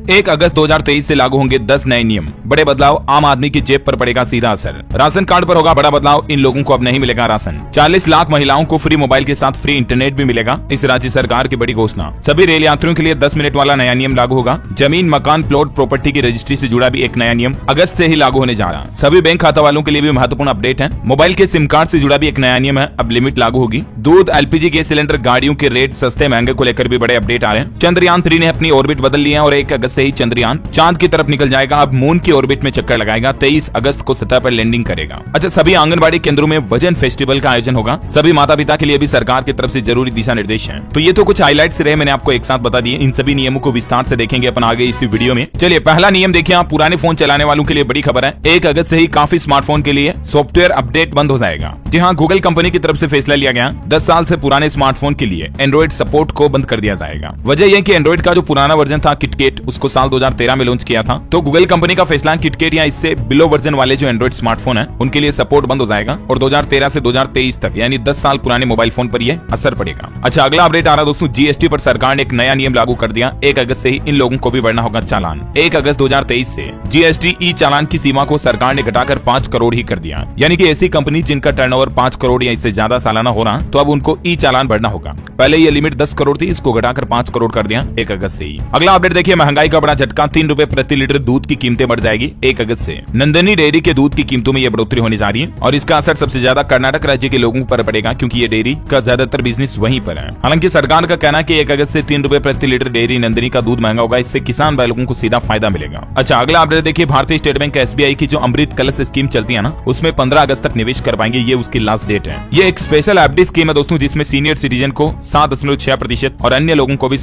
1 अगस्त 2023 से लागू होंगे 10 नए नियम। बड़े बदलाव, आम आदमी की जेब पर पड़ेगा सीधा असर। राशन कार्ड पर होगा बड़ा बदलाव, इन लोगों को अब नहीं मिलेगा राशन। 40 लाख महिलाओं को फ्री मोबाइल के साथ फ्री इंटरनेट भी मिलेगा, इस राज्य सरकार की बड़ी घोषणा। सभी रेल यात्रियों के लिए 10 मिनट वाला नया नियम लागू होगा। जमीन, मकान, प्लॉट, प्रॉपर्टी की रजिस्ट्री से जुड़ा भी एक नया नियम अगस्त से ही लागू होने जा रहा। सभी बैंक खाता वालों के लिए भी महत्वपूर्ण अपडेट है। मोबाइल के सिम कार्ड से जुड़ा भी एक नया नियम है, अब लिमिट लागू होगी। दूध, एलपीजी गैस सिलेंडर, गाड़ियों के रेट सस्ते महंगे को लेकर भी बड़े अपडेट आ रहे हैं। चंद्रयान 3 ने अपनी ऑर्बिट बदल लिया है और 1 अगस्त से ही चंद्रयान चांद की तरफ निकल जाएगा। अब मून की ऑर्बिट में चक्कर लगाएगा, 23 अगस्त को सतह पर लैंडिंग करेगा। अच्छा, सभी आंगनबाड़ी केंद्रों में वजन फेस्टिवल का आयोजन होगा। सभी माता पिता के लिए भी सरकार की तरफ से जरूरी दिशा निर्देश हैं। तो ये तो कुछ हाइलाइट्स रहे, मैंने आपको एक साथ बता दिए। इन सभी नियमों को विस्तार से देखेंगे अपन आगे इसी वीडियो में। चलिए, पहला नियम देखिए आप। पुराने फोन चलाने वालों के लिए बड़ी खबर है। 1 अगस्त से ही काफी स्मार्टफोन के लिए सॉफ्टवेयर अपडेट बंद हो जाएगा। जी हाँ, गूगल कंपनी की तरफ से फैसला लिया गया। 10 साल से पुराने स्मार्टफोन के लिए एंड्रॉइड सपोर्ट को बंद कर दिया जाएगा। वजह यह कि एंड्रॉइड का जो पुराना वर्जन था किटकेट, उसको साल 2013 में लॉन्च किया था। तो गूगल कंपनी का फैसला किटकेट या इससे बिलो वर्जन वाले जो एंड्रॉइड स्मार्टफोन है उनके लिए सपोर्ट बंद हो जाएगा और 2013 से 2023 तक यानी 10 साल पुराने मोबाइल फोन पर यह असर पड़ेगा। अच्छा, अगला अपडेट आ रहा दोस्तों, जीएसटी पर सरकार ने एक नया नियम लागू कर दिया। 1 अगस्त से ही इन लोगों को भी भरना होगा चालान। 1 अगस्त 2023 से जीएसटी ई चालान की सीमा को सरकार ने घटाकर 5 करोड़ ही कर दिया। यानी कि ऐसी कंपनी जिनका टर्नओवर 5 करोड़ या इससे ज्यादा सालाना हो रहा, तो अब उनको ई चालान भरना होगा। पहले ये लिमिट 10 करोड़ थी, इसको घटाकर 5 करोड़ कर दिया 1 अगस्त से ही। अगला अपडेट देखिए, महंगाई का बड़ा झटका। 3 रुपए प्रति लीटर दूध की कीमतें बढ़ जाएगी 1 अगस्त से। नंदनी डेयरी के दूध की कीमतों में यह बढ़ोतरी होने जा रही है और इसका असर सबसे ज्यादा कर्नाटक राज्य के लोगों पर पड़ेगा, क्योंकि ये डेयरी का ज्यादातर बिजनेस वहीं पर है। हालांकि सरकार का कहना है कि 1 अगस्त से 3 रुपए प्रति लीटर डेयरी नंदनी का दूध महंगा होगा, इससे किसान भाई लोगों को सीधा फायदा मिलेगा। अच्छा, अगला अपडेट देखिए, भारतीय स्टेट बैंक एसबीआई की जो अमृत कलश स्कीम चलती है ना, उसमें 15 अगस्त तक निवेश कर पाएंगे, ये उसकी लास्ट डेट है। ये एक स्पेशल एफडी स्कीम है दोस्तों, जिसमें सीनियर सिटीजन को 7.6% और अन्य लोगों को भी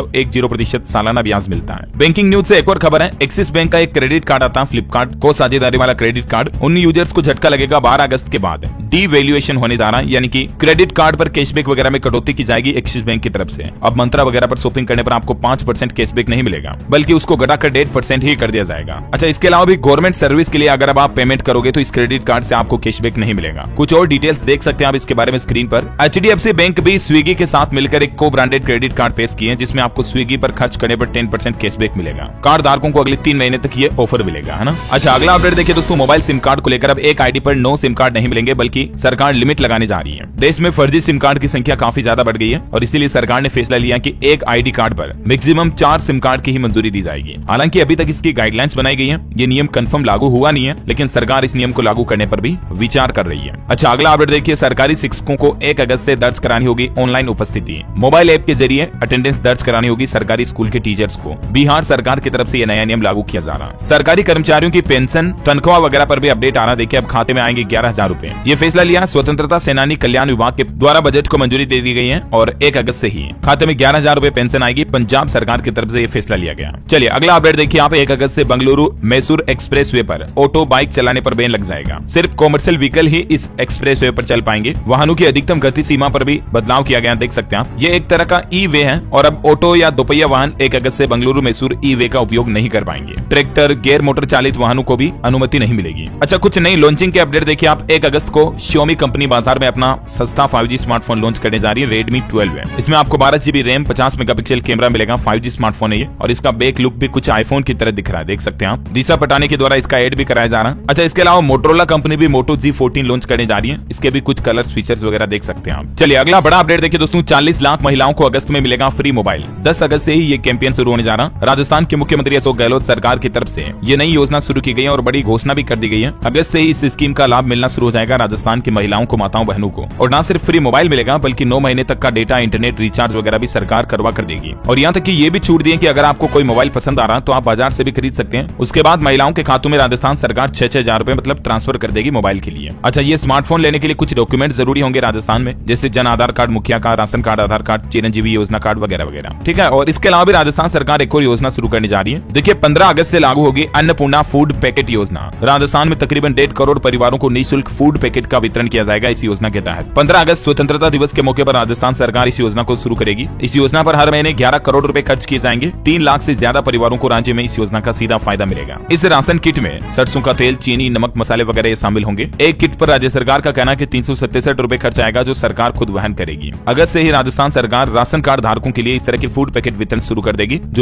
7.10% सालाना ब्याज मिलता है। बैंकिंग न्यूज से एक और खबर है, एक्सिस बैंक का एक क्रेडिट कार्ड आता है फ्लिपकार्ट को साझेदारी वाला क्रेडिट कार्ड, उन यूजर्स को झटका लगेगा। 12 अगस्त के बाद डीवैल्यूएशन होने जा रहा है, यानी कि क्रेडिट कार्ड पर कैशबैक वगैरह में कटौती की जाएगी एक्सिस बैंक की तरफ से। अब मंत्रा वगैरह पर शॉपिंग करने पर आपको 5% कैशबैक नहीं मिलेगा, बल्कि उसको घटाकर 1.5% ही कर दिया जाएगा। अच्छा, इसके अलावा भी गवर्नमेंट सर्विस के लिए अगर अब आप पेमेंट करोगे तो इस क्रेडिट कार्ड से आपको कैशबैक नहीं मिलेगा। कुछ और डिटेल्स देख सकते हैं आप इसके बारे में स्क्रीन पर। एचडीएफसी बैंक भी स्विगी के साथ मिलकर एक को ब्रांडेड क्रेडिट कार्ड पेश किए, जिसमें आपको स्विगी पर खर्च करने पर 10% कैशबैक मिलेगा। कार्ड धारकों को अगले 3 महीने तक ये ऑफर मिलेगा, है ना। अच्छा, अगला अपडेट देखिए दोस्तों, मोबाइल सिम कार्ड को लेकर अब एक आईडी पर 9 सिम कार्ड नहीं मिलेंगे, बल्कि सरकार लिमिट लगाने जा रही है। देश में फर्जी सिम कार्ड की संख्या काफी ज्यादा बढ़ गई है और इसीलिए सरकार ने फैसला लिया कि एक आईडी कार्ड पर मैक्सिमम 4 सिम कार्ड की ही मंजूरी दी जाएगी। हालांकि अभी तक इसकी गाइडलाइंस बनाई गई है, ये नियम कंफर्म लागू हुआ नहीं है, लेकिन सरकार इस नियम को लागू करने पर भी विचार कर रही है। अच्छा, अगला अपडेट देखिए, सरकारी शिक्षकों को 1 अगस्त से दर्ज करानी होगी ऑनलाइन उपस्थिति। मोबाइल ऐप के जरिए अटेंडेंस दर्ज करानी होगी सरकारी स्कूल के टीचर्स को। बिहार सरकार की तरफ से यह नया नियम लागू किया जा रहा है। सरकारी कर्मचारियों की पेंशन, तनख्वाह वगैरह पर भी अपडेट आ रहा। देखिए, अब खाते में आएंगे 11,000 रूपए। ये फैसला लिया स्वतंत्रता सेनानी कल्याण विभाग के द्वारा, बजट को मंजूरी दे दी गई है और 1 अगस्त से ही खाते में 11,000 रूपए पेंशन आएगी। पंजाब सरकार की तरफ से ये फैसला लिया गया। चलिए, अगला अपडेट देखिए आप। 1 अगस्त से बेंगलुरु मैसूर एक्सप्रेसवे पर ऑटो बाइक चलाने पर बैन लग जाएगा। सिर्फ कॉमर्शियल व्हीकल ही इस एक्सप्रेसवे पर चल पाएंगे। वाहनों की अधिकतम गति सीमा पर भी बदलाव किया गया, देख सकते हैं आप। ये एक तरह का ई वे है और अब ऑटो या दोपहिया वाहन 1 अगस्त से बेंगलुरु मैसूर ई वे का उपयोग नहीं कर पाएंगे। ट्रैक्टर, गैर मोटर चालित वाहनों को भी अनुमति नहीं मिलेगी। अच्छा, कुछ नई लॉन्चिंग के अपडेट देखिए आप। 1 अगस्त को Xiaomi कंपनी बाजार में अपना सस्ता 5G स्मार्टफोन लॉन्च करने जा रही है। Redmi 12 है। इसमें आपको 12GB रैम, 50 मेगापिक्सल कैमरा मिलेगा। 5G स्मार्टफोन है ये और इसका बैक लुक भी कुछ आईफोन की तरह दिख रहा है, देख सकते हैं आप। दिशा पटानी के द्वारा इसका एड भी कराया जा रहा है। अच्छा, इसके अलावा मोटोरोला कंपनी भी Moto G14 लॉन्च करने जा रही है। इसके भी कुछ कलर्स, फीचर्स वगैरह देख सकते हैं आप। चलिए, अगला बड़ा अपडेट देखिए दोस्तों, 40 लाख महिलाओं को अगस्त में मिलेगा फ्री मोबाइल। 10 अगस्त से ही ये कैंपेन शुरू होने जा रहा। राजस्थान के मुख्यमंत्री अशोक गहलोत सरकार की तरफ से ये नई योजना शुरू की गई है और बड़ी घोषणा भी कर दी गई है। अगस्त से ही इस स्कीम का लाभ मिलना शुरू हो जाएगा राजस्थान की महिलाओं को, माताओं बहनों को। और न सिर्फ फ्री मोबाइल मिलेगा, बल्कि 9 महीने तक का डेटा, इंटरनेट रिचार्ज वगैरह भी सरकार करवा कर देगी। और यहाँ तक कि ये भी छूट दी कि अगर आपको कोई मोबाइल पसंद आ रहा तो आप बाजार से भी खरीद सकते हैं। उसके बाद महिलाओं के खातों में राजस्थान सरकार 6-6 हजार रुपए मतलब ट्रांसफर कर देगी मोबाइल के लिए। अच्छा, ये स्मार्टफोन लेने के लिए कुछ डॉक्यूमेंट जरूरी होंगे राजस्थान में, जैसे जन आधार कार्ड, मुखिया का ration card, Aadhaar card, Chiranjeevi Yojana card वगैरह वगैरह, ठीक है। और इसके अलावा भी राजस्थान सरकार एक और योजना शुरू करने जा रही है। देखिए, 15 अगस्त से लागू होगी अन्नपूर्णा फूड पैकेट योजना। राजस्थान में तकरीबन 1.5 करोड़ परिवारों को निःशुल्क फूड पैकेट का वितरण किया जाएगा इस योजना के तहत। 15 अगस्त स्वतंत्रता दिवस के मौके पर राजस्थान सरकार इस योजना को शुरू करेगी। इस योजना पर हर महीने 11 करोड़ रुपए खर्च किए जाएंगे। 3 लाख से ज्यादा परिवारों को राज्य में इस योजना का सीधा फायदा मिलेगा। इस राशन किट में सरसों का तेल, चीनी, नमक, मसाले वगैरह ये शामिल होंगे। एक किट पर राज्य सरकार का कहना है कि 367 रुपए खर्च आएगा, जो सरकार खुद वहन करेगी। अगस्त से ही राजस्थान सरकार राशन कार्ड धारकों के लिए इस तरह के फूड पैकेट वितरण शुरू कर देगी, जो बीपीएल कैटेगरी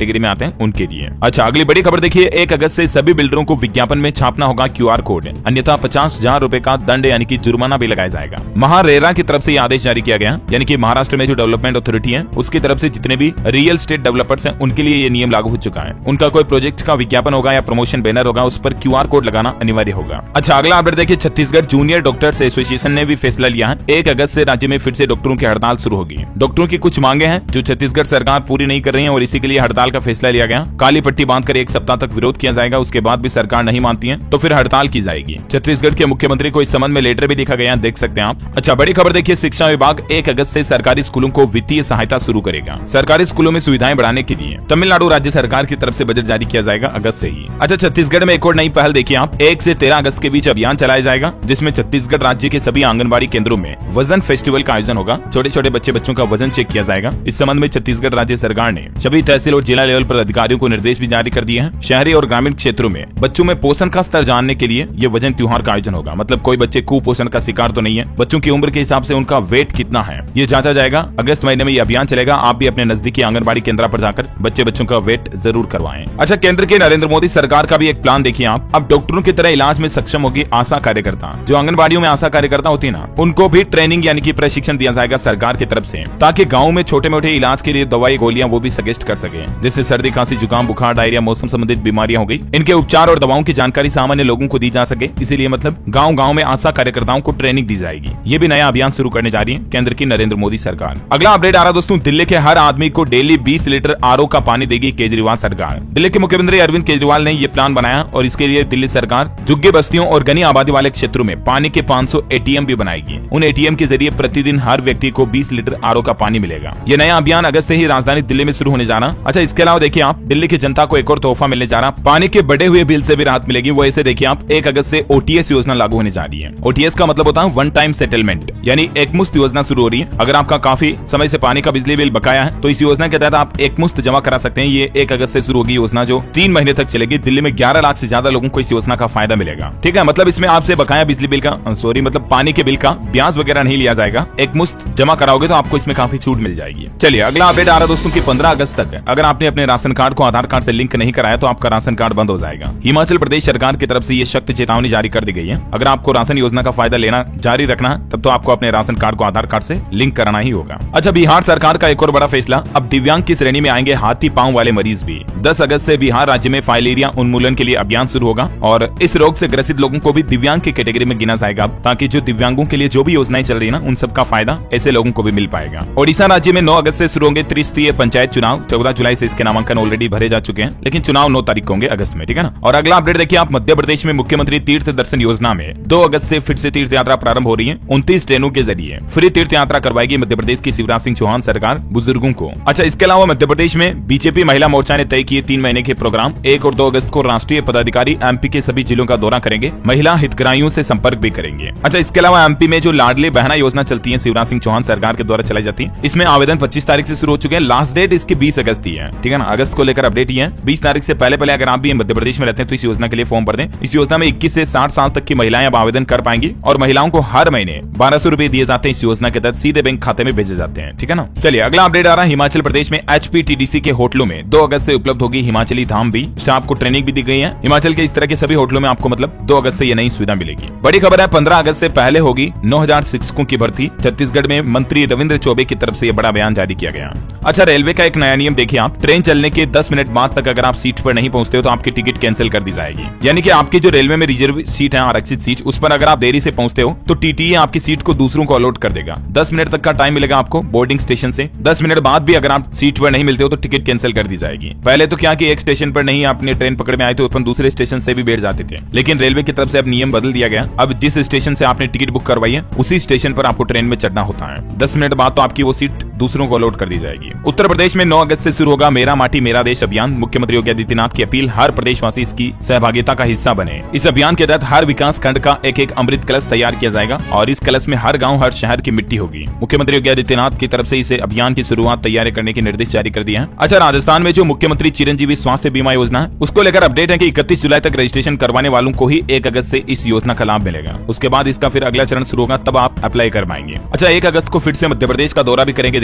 कैटेगरी में आते हैं उनके लिए। अच्छा, अगली बड़ी खबर देखिए, 1 अगस्त से सभी बिल्डरों को विज्ञापन में छापना होगा QR कोड, अन्यथा 50,000 रुपए का दंड यानी कि जुर्माना भी लगाया जाएगा। महारेरा की तरफ से यह आदेश जारी किया गया, यानी कि महाराष्ट्र में जो डेवलपमेंट अथॉरिटी है उसकी तरफ से जितने भी रियल एस्टेट डेवलपर्स हैं उनके लिए ये नियम लागू हो चुका है। उनका कोई प्रोजेक्ट का विज्ञापन होगा या प्रमोशन बैनर होगा, उस पर QR कोड लगाना अनिवार्य होगा। अच्छा, अगला अपडेट देखिए, छत्तीसगढ़ जूनियर डॉक्टर्स एसोसिएशन ने भी फैसला लिया है, 1 अगस्त से राज्य में फिर से डॉक्टरों की हड़ताल शुरू होगी। डॉक्टरों की कुछ मांगे हैं जो छत्तीसगढ़ सरकार पूरी नहीं कर रही है और इसी के लिए हड़ताल का फैसला लिया गया। काली पट्टी बांधकर 1 सप्ताह तक विरोध किया जाएगा, उसके बाद भी सरकार नहीं मानती है तो फिर हड़ताल की जाएगी। छत्तीसगढ़ के मुख्यमंत्री को इस संबंध में लेटर भी लिखा गया, देख सकते हैं आप। अच्छा, बड़ी खबर देखिए, शिक्षा विभाग 1 अगस्त से सरकारी स्कूलों को वित्तीय सहायता शुरू करेगा। सरकारी स्कूलों में सुविधाएं बढ़ाने के लिए तमिलनाडु राज्य सरकार की तरफ से बजट जारी किया जाएगा अगस्त से ही। अच्छा, छत्तीसगढ़ में एक और नई पहल देखिए आप, 1 से 13 अगस्त के बीच अभियान चलाया जाएगा, जिसमें छत्तीसगढ़ राज्य के सभी आंगनबाड़ी केंद्रों में वजन फेस्टिवल का आयोजन होगा। छोटे छोटे बच्चों का वजन चेक किया जाएगा। इस संबंध में छत्तीसगढ़ राज्य सरकार ने सभी तहसील और जिला लेवल पर अधिकारियों को निर्देश भी जारी कर दिए हैं। शहरी और ग्रामीण क्षेत्रों में बच्चों में पोषण का स्तर जानने के लिए ये वजन त्योहार का आयोजन होगा। मतलब कोई बच्चे कुपोषण का शिकार तो नहीं है, बच्चों की उम्र के हिसाब से उनका वेट कितना है ये जांचा जाएगा। अगस्त महीने में ये अभियान चलेगा। आप भी अपने नजदीकी आंगनबाड़ी केंद्र पर जाकर बच्चों का वेट जरूर करवाएं। अच्छा, केंद्र के नरेंद्र मोदी सरकार का भी एक प्लान देखिए आप, अब डॉक्टरों की तरह इलाज में सक्षम होगी आशा कार्यकर्ता। जो आंगनबाड़ियों में आशा कार्यकर्ता होती है ना, उनको भी ट्रेनिंग यानी कि प्रशिक्षण दिया जाएगा सरकार की तरफ से, ताकि गाँव में छोटे मोटे इलाज के लिए दवाई गोलियां वो भी सजेस्ट कर सके। जैसे सर्दी खांसी जुकाम बुखार डायरिया मौसम संबंधित बीमारियां हो गई, इनके उपचार और दवाओं की जानकारी सामान्य लोगों को दी जा सके। इसीलिए मतलब गाँव में आशा कार्यकर्ताओं को ट्रेनिंग दी जाएगी। ये भी नया अभियान शुरू करने जा रही है केंद्र की नरेंद्र मोदी सरकार। अगला अपडेट आ रहा दोस्तों, दिल्ली के हर आदमी को डेली 20 लीटर RO का पानी देगी केजरीवाल सरकार। दिल्ली के मुख्यमंत्री अरविंद केजरीवाल ने ये प्लान बनाया और इसके लिए दिल्ली सरकार झुग्गी बस्तियों और घनी आबादी वाले क्षेत्रों में पानी के 500 ATM भी बनाएगी। उन ATM के जरिए प्रतिदिन हर व्यक्ति को 20 लीटर RO का पानी मिलेगा। ये नया अभियान अगस्त से ही राजधानी दिल्ली में शुरू होने जा रहा। अच्छा, इसके अलावा देखिए आप, दिल्ली की जनता को एक और तोहफा मिलने जा रहा, पानी के बढ़े हुए बिल से भी राहत मिलेगी। वो ऐसे देखिए आप, 1 अगस्त से OTS योजना लागू होने जा रही है। OTS का मतलब होता है वन टाइम सेटलमेंट, यानी एक मुश्त योजना शुरू हो रही है। अगर आपका काफी समय से पानी का बिजली बिल बकाया है तो इस योजना के तहत आप एक मुश्त जमा करा सकते हैं। ये 1 अगस्त से शुरू होगी योजना, जो 3 महीने तक चलेगी। दिल्ली में 11 लाख से ज्यादा लोगों को इस योजना का फायदा मिलेगा। ठीक है, मतलब इसमें आपसे बकाया बिजली बिल का मतलब पानी के बिल का ब्याज वगैरह नहीं लिया जाएगा। एक मुश्त जमा कराओगे तो आपको इसमें काफी छूट मिल जाएगी। चलिए, अगला अपडेट आ रहा दोस्तों की 15 अगस्त तक अगर आपने अपने राशन कार्ड को आधार कार्ड से लिंक नहीं कराया तो आपका राशन कार्ड बंद हो जाएगा। हिमाचल प्रदेश सरकार की तरफ से ये सख्त चेतावनी जारी कर दी गई है। अगर आपको राशन योजना का फायदा लेना जारी रखना है तब तो आपको अपने राशन कार्ड को आधार कार्ड से लिंक कराना ही होगा। अच्छा, बिहार सरकार का एक और बड़ा फैसला, अब दिव्यांग की श्रेणी में आएंगे हाथी पांव वाले मरीज भी। 10 अगस्त से बिहार राज्य में फाइलेरिया उन्मूलन के लिए अभियान शुरू होगा और इस रोग से ग्रसित लोगों को भी दिव्यांग की कैटेगरी में गिना जाएगा, ताकि जो दिव्यांगों के लिए जो भी योजनाएं चल रही है ना, उन सबका फायदा ऐसे लोगों को भी मिल पाएगा। ओडिशा राज्य में 9 अगस्त से शुरू होंगे त्रिस्तरीय पंचायत चुनाव। 14 जुलाई से इसके नामांकन ऑलरेडी भरे जा चुके हैं, लेकिन चुनाव 9 तारीख को होंगे अगस्त में। ठीक है ना। और अगला अपडेट देखिए आप, मध्य प्रदेश में मुख्यमंत्री तीर्थ दर्शन योजना में 2 अगस्त से फिर से तीर्थ यात्रा प्रारंभ हो रही है। 29 ट्रेनों के जरिए फ्री तीर्थ यात्रा करवाएगी मध्य प्रदेश की शिवराज सिंह चौहान सरकार बुजुर्गों को। अच्छा, इसके अलावा मध्य प्रदेश में बीजेपी महिला मोर्चा ने तय किए 3 महीने के प्रोग्राम। 1 और 2 अगस्त को राष्ट्रीय पदाधिकारी MP के सभी जिलों का दौरा करेंगे, महिला हितग्राहियों से संपर्क भी करेंगे। अच्छा, इसके अलावा MP में जो लाडली बहना योजना चलती है शिवराज सिंह चौहान सरकार के द्वारा चलाई जाती है, इसमें आवेदन 25 तारीख से शुरू हो चुके हैं। लास्ट डेट इसकी 20 अगस्त ही है। ठीक है ना, अगस्त को लेकर अपडेट ही है। 20 तारीख से पहले अगर आप भी मध्य प्रदेश में रहते हैं तो इस योजना के लिए फॉर्म भर दें। इस योजना में 21 से 60 साल तक की महिलाएं अब आवेदन कर पाएंगी और महिलाओं को हर महीने 1200 रुपए दिए जाते हैं। इस योजना के तहत सीधे बैंक खाते में भेजे जाते हैं। ठीक है ना। चलिए, अगला अपडेट आ रहा है, हिमाचल प्रदेश में HPTDC के होटलों में 2 अगस्त से उपलब्ध होगी हिमाचली धाम भी। स्टाफ को ट्रेनिंग भी दी गई है। हिमाचल के इस तरह के सभी होटलों में आपको मतलब 2 अगस्त से ये नई सुविधा मिलेगी। बड़ी खबर है, 15 अगस्त से पहले होगी 9000 शिक्षकों की भर्ती। छत्तीसगढ़ में मंत्री रविंद्र चौबे की तरफ से यह बड़ा बयान जारी किया गया। अच्छा, रेलवे का एक नया नियम देखिए आप, ट्रेन चलने के 10 मिनट बाद तक अगर आप सीट पर नहीं पहुंचते हो तो आपकी टिकट कैंसिल कर दी जाएगी। यानी कि आपकी जो रेलवे में रिजर्व सीट है, आरक्षित सीट, उस पर अगर आप देरी से पहुंचते हो तो TTE आपकी सीट को दूसरों को अलॉट कर देगा। 10 मिनट तक का टाइम मिलेगा आपको बोर्डिंग स्टेशन से। 10 मिनट बाद भी अगर आप सीट पर नहीं मिलते हो तो टिकट कैंसिल कर दी जाएगी। पहले तो क्या कि एक स्टेशन पर नहीं आपने ट्रेन पकड़ में आए तो अपन दूसरे स्टेशन से भी बैठ जाते थे, लेकिन रेलवे की तरफ से अब नियम बदल दिया गया। अब जिस स्टेशन से आपने टिकट बुक करवाई है उसी स्टेशन पर आपको ट्रेन में चढ़ना होता है। 10 मिनट बाद तो आपकी वो सीट दूसरों को अलॉट कर दी जाएगी। उत्तर प्रदेश में 9 अगस्त से शुरू होगा मेरा माटी मेरा देश अभियान। मुख्यमंत्री योगी आदित्यनाथ की अपील, हर प्रदेशवासी इसकी सहभागिता का हिस्सा बने। इस अभियान के तहत हर विकास खंड का एक अमृत कलश तैयार किया जाएगा और इस कलश में हर गांव हर शहर की मिट्टी होगी। मुख्यमंत्री योगी आदित्यनाथ की तरफ से इस अभियान की शुरुआत तैयारी करने के निर्देश जारी कर दिए हैं। अच्छा, राजस्थान में जो मुख्यमंत्री चिरंजीवी स्वास्थ्य बीमा योजना है उसको लेकर अपडेट है कि 31 जुलाई तक रजिस्ट्रेशन करवाने वालों को ही 1 अगस्त से इस योजना का लाभ मिलेगा। उसके बाद इसका फिर अगला चरण शुरू होगा, तब आप अप्लाई कर पाएंगे। अच्छा, 1 अगस्त को फिर से मध्य प्रदेश का दौरा भी करेंगे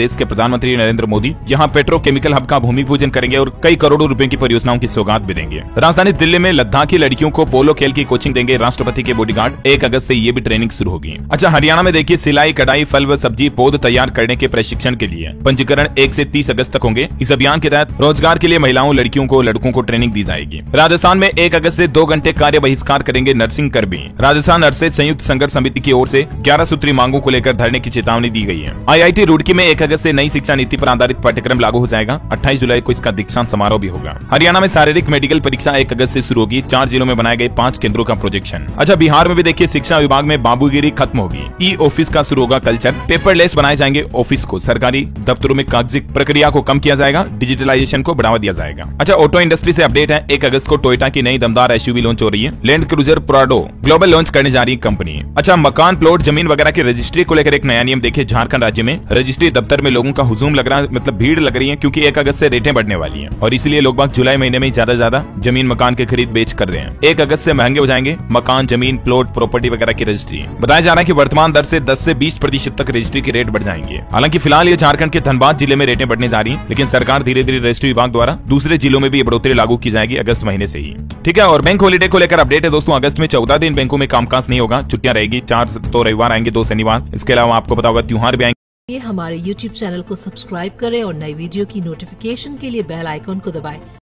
देश के प्रधानमंत्री नरेंद्र मोदी यहाँ पेट्रोकेमिकल हब का भूमि पूजन करेंगे और कई करोड़ों रुपए की परियोजनाओं की सौगात भी देंगे। राजधानी दिल्ली में लद्दाखी लड़कियों को पोलो खेल की कोचिंग देंगे राष्ट्रपति के बॉडीगार्ड। 1 अगस्त से ये भी ट्रेनिंग शुरू होगी। अच्छा, हरियाणा में देखिए सिलाई, कढ़ाई, फल व सब्जी पौध तैयार करने के प्रशिक्षण के लिए पंजीकरण 1 से 30 अगस्त तक होंगे। इस अभियान के तहत रोजगार के लिए महिलाओं, लड़कियों को, लड़कों को ट्रेनिंग दी जाएगी। राजस्थान में 1 अगस्त से 2 घंटे कार्य बहिष्कार करेंगे नर्सिंग कर्मी। राजस्थान नर्सेज संयुक्त संघर्ष समिति की ओर से 11 सूत्री मांगों को लेकर धरने की चेतावनी दी गई है। IIT रुड़की में 1 अगस्त से नई शिक्षा नीति पर आधारित पाठ्यक्रम लागू हो जाएगा। 28 जुलाई को इसका दीक्षांत समारोह भी होगा। हरियाणा में शारीरिक मेडिकल परीक्षा 1 अगस्त से शुरू होगी। 4 जिलों में बनाए गए 5 केंद्रों का प्रोजेक्शन। अच्छा, बिहार में भी देखिए शिक्षा विभाग में बाबूगिरी खत्म होगी। ई ऑफिस का शुरू होगा कल्चर। पेपरलेस बनाए जाएंगे ऑफिस को। सरकारी दफ्तरों में कागजी प्रक्रिया को कम किया जाएगा। डिजिटलाइजेशन को बढ़ावा दिया जाएगा। अच्छा, ऑटो इंडस्ट्री से अपडेट है। 1 अगस्त को टोयोटा की नई दमदार SUV लॉन्च हो रही है। Land Cruiser Prado global launch करने जा रही है कंपनी। अच्छा, मकान, प्लॉट, जमीन वगैरह की रजिस्ट्री को लेकर एक नया नियम देखिए। झारखंड राज्य में रजिस्ट्री दफ्तर में लोगों का हुजूम लग रहा है, मतलब भीड़ लग रही है, क्योंकि 1 अगस्त से रेटें बढ़ने वाली हैं और इसलिए लोग बाग जुलाई महीने में ज्यादा जमीन मकान के खरीद बेच कर रहे हैं। 1 अगस्त से महंगे हो जाएंगे मकान, जमीन, प्लॉट, प्रॉपर्टी वगैरह की रजिस्ट्री। बताया जा रहा है कि वर्तमान दर से 10 से 20% तक रजिस्ट्री के रेट बढ़ जाएंगे। हालांकि फिलहाल ये झारखंड के धनबाद जिले में रेटें बढ़ने जा रही है, लेकिन सरकार धीरे धीरे रजिस्ट्री विभाग द्वारा दूसरे जिलों में भी बढ़ोतरी लागू की जाएगी अगस्त महीने से ही। ठीक है, और बैंक हॉलीडे को लेकर अपडेट है दोस्तों। अगस्त में 14 दिन बैंकों में कामकाज नहीं होगा, छुट्टियां रहेगी। 4 तो रविवार आएंगे, 2 शनिवार। इसके अलावा आपको पता होगा त्योहार भी आएंगे। हमारे YouTube चैनल को सब्सक्राइब करें और नई वीडियो की नोटिफिकेशन के लिए बेल आइकॉन को दबाएं।